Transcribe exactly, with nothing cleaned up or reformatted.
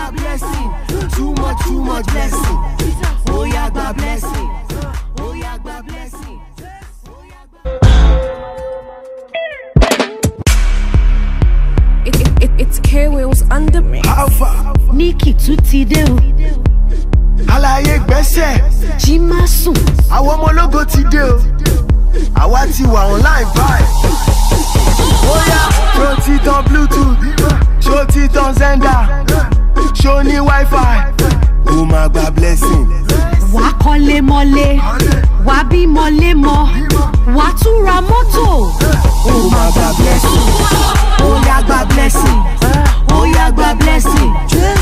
gba blessing. Too much, too much blessing. Oh yeah, gba blessing. Oh yeah, gba blessing. It, it, it, it's K-Wheels under me. Alpha Nikki tuti de o. Alaye gbese Jimasun. Àwọn ọmọ ológo ti dé o. Àwa ti wà online báyìí. Oya, ṣó ti tan Bluetooth, ṣó ti tan Zenda, ṣó ní Wi-Fi. Ó máa gba blessing. Wà kọ́lé mọ́lé, wà bí mọ́lé mọ́, wà tún ra mọ́tò. Ó máa gba blessing. Ó yá gba blessing. Ó yá gba blessing.